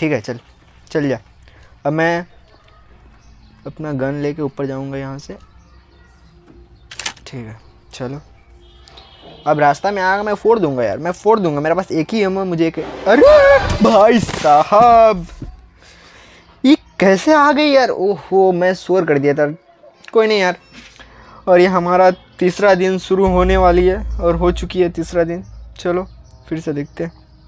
ठीक है, चल चल जा। अब मैं अपना गन लेके ऊपर जाऊंगा यहाँ से, ठीक है चलो। अब रास्ता में आगा मैं फोड़ दूंगा यार, मैं फोड़ दूंगा, मेरे पास एक ही एमो, मुझे एक। अरे भाई साहब ये कैसे आ गई यार, ओहो मैं शोर कर दिया था। कोई नहीं यार, और ये हमारा तीसरा दिन शुरू होने वाली है और हो चुकी है तीसरा दिन। चलो फिर से देखते हैं।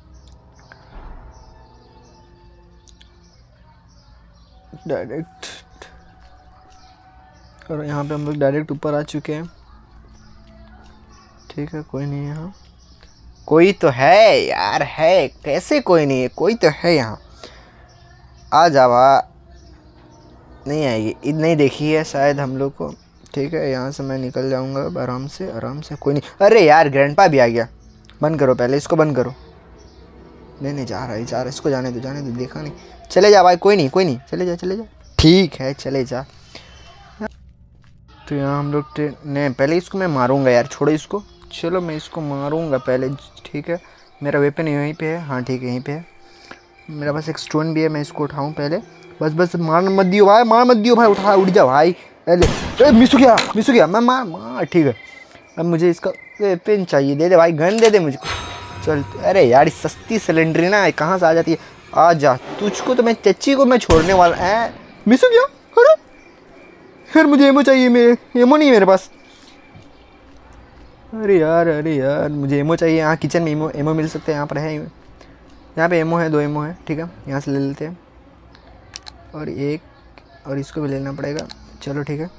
डायरेक्ट, और यहाँ पे हम लोग डायरेक्ट ऊपर आ चुके हैं, ठीक है। कोई नहीं है यहाँ, कोई तो है यार, है कैसे कोई नहीं है, कोई तो है यहाँ। आ जावा, नहीं आएगी, नहीं देखी है शायद हम लोग को, ठीक है। यहाँ से मैं निकल जाऊँगा अब आराम से आराम से। कोई नहीं, अरे यार ग्रैंडपा भी आ गया। बंद करो पहले इसको, बंद करो। नहीं जा रहा है, जा रहा है, इसको जाने दो, देखा नहीं। चले जा भाई, कोई नहीं, चले जा। ठीक है चले जा। तो यहाँ हम लोग नहीं, पहले इसको मैं मारूंगा यार, छोड़ो इसको। चलो मैं इसको मारूंगा पहले, ठीक है। मेरा वेपन यहीं पे है, हाँ ठीक है यहीं पे है। मेरा पास एक स्टोन भी है, मैं इसको उठाऊँ पहले। बस मार मत दियो भाई, उठ जा भाई। पहले मिस हो गया, मैं मार ठीक है। अब मुझे इसका वेपन चाहिए, दे दे भाई, गन दे दे मुझको। चल, अरे यार सस्ती सिलेंडर ना कहाँ से आ जाती है। आ जा, तुझको तो मैं चच्ची को मैं छोड़ने वाला है। मिस हो गया, अरे फिर मुझे एमो चाहिए, मेरे एमो नहीं है मेरे पास। अरे यार मुझे एमो चाहिए। यहाँ किचन में एमो मिल सकते हैं, यहाँ पर है, यहाँ पे एमो है, 2 एमो है, ठीक है। यहाँ से ले लेते हैं, और एक, और इसको भी लेना पड़ेगा। चलो ठीक है,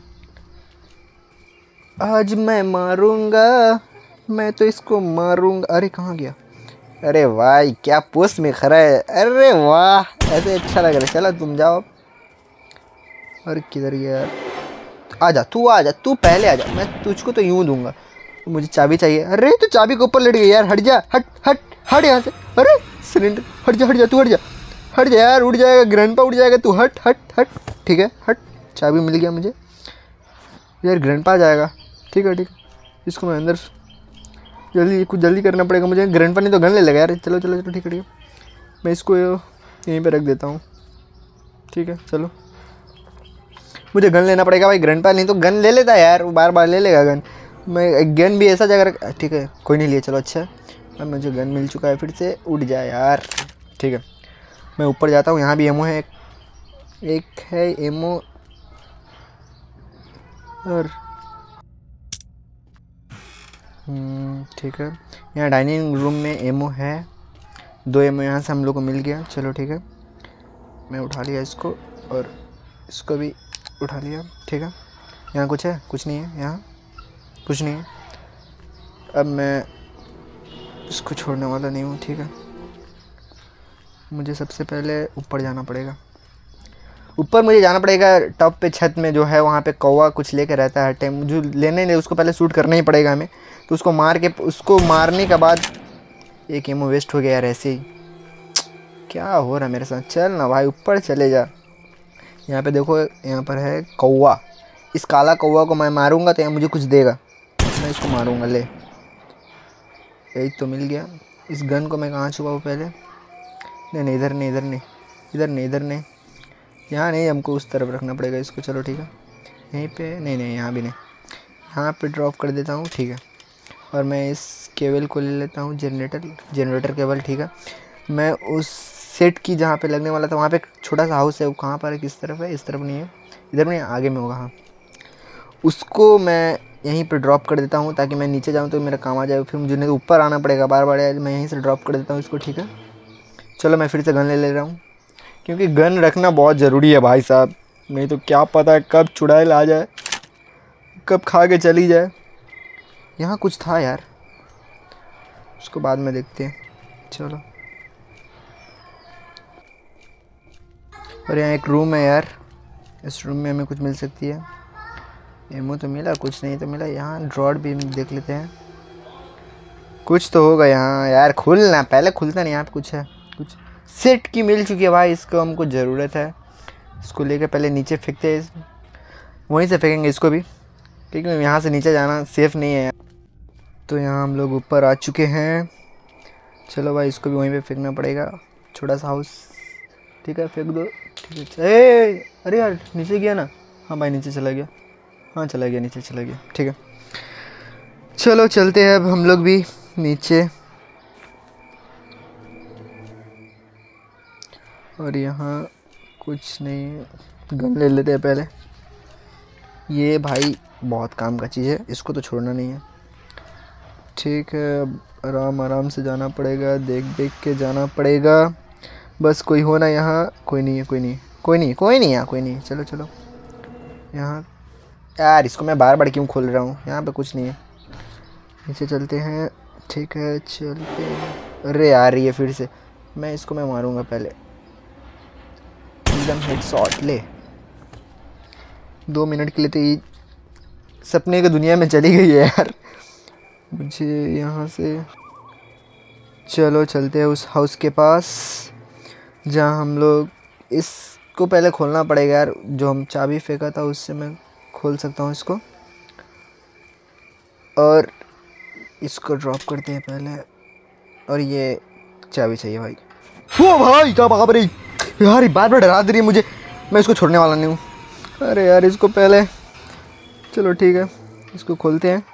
आज मैं मारूंगा, मैं तो इसको मारूंगा। अरे कहाँ गया, अरे भाई क्या पोस्ट में खड़ा है, अरे वाह ऐसे अच्छा लग रहा है। चलो तुम जाओ। अरे किधर गया यार, आ जा तू पहले आ जा, मैं तुझको तो यूं दूंगा। मुझे चाबी चाहिए। अरे तू चाबी के ऊपर लड़ गई यार, हट जा, हट यहाँ से। अरे सिलेंडर, हट जा तू, हट जा यार, उड़ जाएगा ग्रैंडपा, उड़ जाएगा तू, हट। ठीक है हट, चाबी मिल गया मुझे यार, ग्रैंडपा आ जाएगा, ठीक है। इसको मैं अंदर कुछ जल्दी करना पड़ेगा मुझे, ग्रैंडपा नहीं तो गन ले लेगा यार। चलो ठीक है, मैं इसको यहीं पे रख देता हूँ, ठीक है। चलो मुझे गन लेना पड़ेगा भाई, ग्रैंडपा नहीं तो गन ले लेता यार, वो बार ले लेगा गन। मैं गन भी ऐसा जगह, ठीक है कोई नहीं लिए, चलो अच्छा है। अब मुझे गन मिल चुका है, फिर से उड़ जाए यार, ठीक है। मैं ऊपर जाता हूँ, यहाँ भी एमो है, एक है एमो, और ठीक है। यहाँ डाइनिंग रूम में एमो है, 2 एमो यहाँ से हम लोग को मिल गया। चलो ठीक है, मैं उठा लिया इसको, और इसको भी उठा लिया, ठीक है। यहाँ कुछ है, कुछ नहीं है, यहाँ कुछ नहीं है। अब मैं इसको छोड़ने वाला नहीं हूँ, ठीक है। मुझे सबसे पहले ऊपर जाना पड़ेगा, मुझे जाना पड़ेगा टॉप पे, छत में जो है वहाँ पे कौवा कुछ लेके रहता है हर टाइम, जो लेने नहीं, उसको पहले शूट करना ही पड़ेगा हमें। तो उसको मार के, उसको मारने के बाद एक एमो वेस्ट हो गया यार ऐसे ही। क्या हो रहा है मेरे साथ, चल ना भाई ऊपर चले जा। यहाँ पे देखो, यहाँ पर है कौवा, इस काला कौवा को मैं मारूंगा तो यहाँ मुझे कुछ देगा, मैं इसको मारूंगा। ले एक तो मिल गया। इस गन को मैं कहाँ छुपाऊँ पहले, नहीं इधर नहीं, यहाँ नहीं, हमको उस तरफ रखना पड़ेगा इसको। चलो ठीक है, यहीं पे नहीं, यहाँ भी नहीं, यहाँ पे ड्रॉप कर देता हूँ, ठीक है। और मैं इस केबल को ले लेता हूँ, जनरेटर केबल, ठीक है। मैं उस सेट की जहाँ पे लगने वाला था, वहाँ पे छोटा सा हाउस है, वो कहाँ पर है, किस तरफ है, इस तरफ नहीं है, इधर नहीं, आगे में होगा, हाँ। उसको मैं यहीं पे ड्रॉप कर देता हूँ, ताकि मैं नीचे जाऊँ तो मेरा काम आ जाए, फिर मुझे नहीं तो ऊपर आना पड़ेगा बार। मैं यहीं से ड्रॉप कर देता हूँ इसको, ठीक है। चलो मैं फिर से गन ले रहा हूँ, क्योंकि गन रखना बहुत ज़रूरी है भाई साहब, नहीं तो क्या पता कब चुड़ैल आ जाए, कब खा के चली जाए। यहाँ कुछ था यार, उसको बाद में देखते हैं, चलो। और यहाँ एक रूम है यार, इस रूम में हमें कुछ मिल सकती है। एमो तो मिला, कुछ नहीं तो मिला। यहाँ ड्रॉड भी देख लेते हैं, कुछ तो होगा यहाँ यार। खुलना पहले, खुलता नहीं, यहाँ पे कुछ है, कुछ सेट की मिल चुकी है भाई, इसको हमको ज़रूरत है। इसको लेकर पहले नीचे फेंकते हैं, वहीं से फेंकेंगे इसको भी, क्योंकि यहाँ से नीचे जाना सेफ़ नहीं है। तो यहाँ हम लोग ऊपर आ चुके हैं, चलो भाई इसको भी वहीं पे फेंकना पड़ेगा। छोटा सा हाउस ठीक है, फेंक दो। ठीक है, अरे यार नीचे गया ना। हाँ भाई नीचे चला गया, हाँ चला गया, नीचे चला गया। ठीक है चलो चलते हैं अब हम लोग भी नीचे। और यहाँ कुछ नहीं, गन ले लेते हैं पहले। ये भाई बहुत काम का चीज़ है, इसको तो छोड़ना नहीं है। ठीक है, अब आराम आराम से जाना पड़ेगा, देख देख के जाना पड़ेगा। बस कोई हो ना यहाँ। कोई नहीं है, कोई नहीं, कोई नहीं, कोई नहीं, यहाँ कोई नहीं। चलो चलो यहाँ, यार इसको मैं बार बार क्यों खोल रहा हूँ, यहाँ पे कुछ नहीं है। नीचे चलते हैं। ठीक है चलते हैं। अरे यार ये फिर से, मैं इसको मैं मारूंगा पहले, एकदम हेड शॉट ले। 2 मिनट के लिए तो ये सपने की दुनिया में चली गई है यार मुझे। यहाँ से चलो चलते हैं उस हाउस के पास जहाँ हम लोग, इसको पहले खोलना पड़ेगा यार। जो हम चाबी फेंका था उससे मैं खोल सकता हूँ इसको। और इसको ड्रॉप करते हैं पहले। और ये चाबी चाहिए भाई। ओ भाई क्या बाप रे यार, ये बार बार डरा दे रही है मुझे। मैं इसको छोड़ने वाला नहीं हूँ। अरे यार इसको पहले, चलो ठीक है इसको खोलते हैं।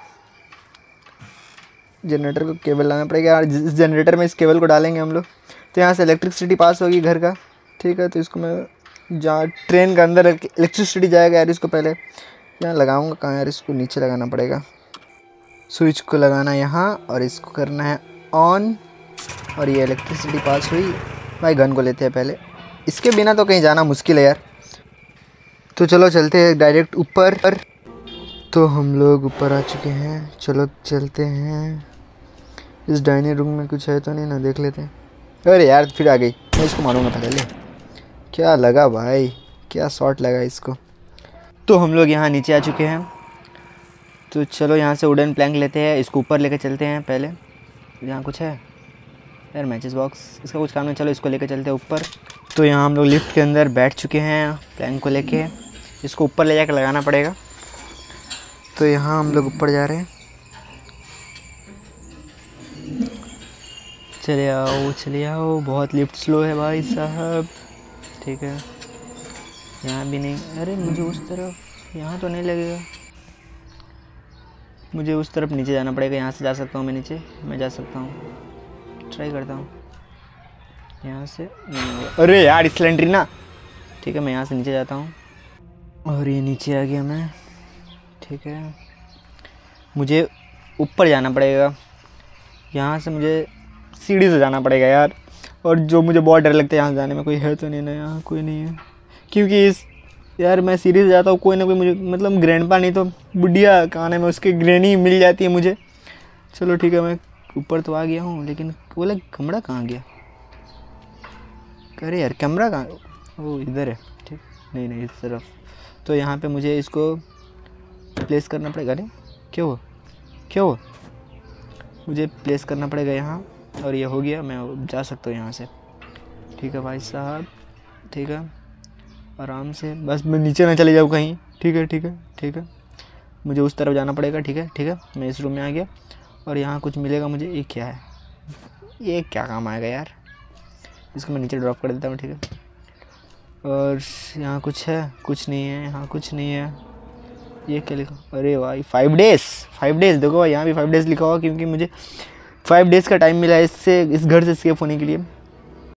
जनरेटर को केबल लाना पड़ेगा यार। इस जनरेटर में इस केबल को डालेंगे हम लोग तो यहाँ से इलेक्ट्रिसिटी पास होगी घर का। ठीक है, तो इसको मैं जहाँ ट्रेन के अंदर इलेक्ट्रिसिटी जाएगा यार, इसको पहले यहाँ लगाऊंगा। कहाँ यार, इसको नीचे लगाना पड़ेगा। स्विच को लगाना है यहाँ और इसको करना है ऑन। और ये इलेक्ट्रिसिटी पास हुई। भाई गन को लेते हैं पहले, इसके बिना तो कहीं जाना मुश्किल है यार। तो चलो चलते हैं डायरेक्ट ऊपर। तो हम लोग ऊपर आ चुके हैं, चलो चलते हैं। इस डाइनिंग रूम में कुछ है तो नहीं ना, देख लेते हैं। अरे यार फिर आ गई, मैं इसको मारूंगा पहले। ले क्या लगा भाई, क्या शॉट लगा इसको। तो हम लोग यहाँ नीचे आ चुके हैं। तो चलो यहाँ से वुडन प्लैंक लेते हैं, इसको ऊपर लेके चलते हैं पहले। यहाँ कुछ है यार, मैचेस बॉक्स, इसका कुछ काम नहीं। चलो इसको लेके चलते हैं ऊपर। तो यहाँ हम लोग लिफ्ट के अंदर बैठ चुके हैं प्लैंक को लेके। इसको ऊपर ले जाकर लगाना पड़ेगा। तो यहाँ हम लोग ऊपर जा रहे हैं। चले आओ, बहुत लिफ्ट स्लो है भाई साहब। ठीक है, यहाँ भी नहीं। अरे मुझे उस तरफ, यहाँ तो नहीं लगेगा। मुझे उस तरफ नीचे जाना पड़ेगा। यहाँ से जा सकता हूँ मैं नीचे, मैं जा सकता हूँ, ट्राई करता हूँ यहाँ से। अरे यार सिलेंडर ना। ठीक है, मैं यहाँ से नीचे जाता हूँ और ये नीचे आ गया मैं। ठीक है, मुझे ऊपर जाना पड़ेगा। यहाँ से मुझे सीढ़ी से जाना पड़ेगा यार। और जो मुझे बहुत डर लगता है यहाँ से जाने में, कोई है तो नहीं ना यहाँ, कोई नहीं है। क्योंकि इस यार मैं सीढ़ी से जाता हूँ, कोई ना कोई मुझे, मतलब ग्रैंडपा नहीं तो बुढ़िया खाने में उसके ग्रैनी मिल जाती है मुझे। चलो ठीक है, मैं ऊपर तो आ गया हूँ, लेकिन वो लग कमरा कहाँ गया। अरे यार कमरा कहाँ, वो इधर है। ठीक, नहीं इस तरफ। तो यहाँ पे मुझे इसको प्लेस करना पड़ेगा। अरे क्या हुआ, मुझे प्लेस करना पड़ेगा यहाँ। और ये हो गया, मैं जा सकता हूँ यहाँ से। ठीक है भाई साहब, ठीक है आराम से, बस मैं नीचे ना चले जाऊँ कहीं। ठीक है, मुझे उस तरफ जाना पड़ेगा। ठीक है, मैं इस रूम में आ गया। और यहाँ कुछ मिलेगा मुझे। ये क्या है, ये क्या काम आएगा यार। इसको मैं नीचे ड्रॉप कर देता हूँ। ठीक है, और यहाँ कुछ है, कुछ नहीं है, यहाँ कुछ नहीं है। ये क्या लिखा, अरे भाई 5 डेज़ देखो यहाँ भी 5 डेज़ लिखा हुआ, क्योंकि मुझे 5 डेज़ का टाइम मिला है इससे, इस घर से एस्केप होने के लिए।